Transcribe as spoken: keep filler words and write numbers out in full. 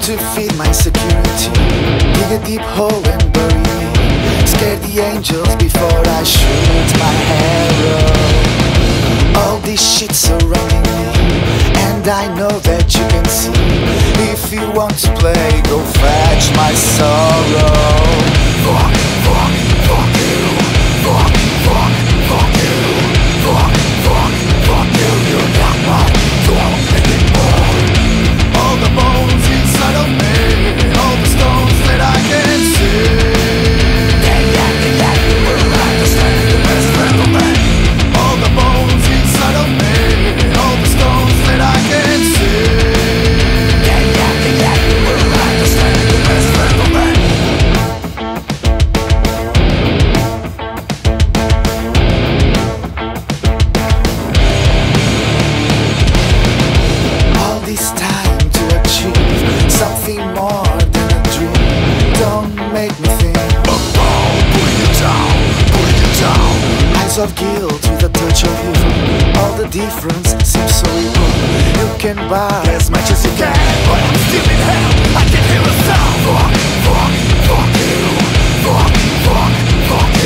to feed my insecurity. Dig a deep hole and bury me. Scare the angels before I shoot my arrow. All this shit surrounding me, and I know that you can see. If you want to play, go fetch my sorrow. Fuck, fuck, fuck you. Fuck, fuck, fuck you. Fuck, fuck, fuck you. You're not my dog anymore. All the bones inside of me, all the stones that I can see. Yeah, yeah, yeah, you will understand the best friend of me. All the bones inside of me, all the stones that I can see. Yeah, yeah, yeah, you will understand the best friend of me. All this time to achieve something more than a dream. Don't make me think about putting you down, putting you down. Eyes of guilt with a touch of you. All the difference seems so equal. You can buy as much as you can, but I'm still in hell. I can hear a sound. Fuck, fuck, fuck you. Fuck, fuck, fuck you.